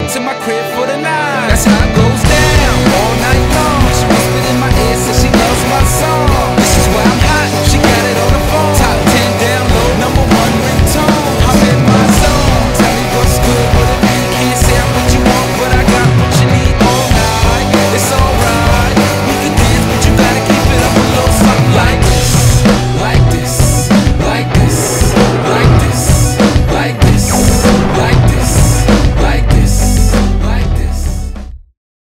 to my crib for the night. That's how I go.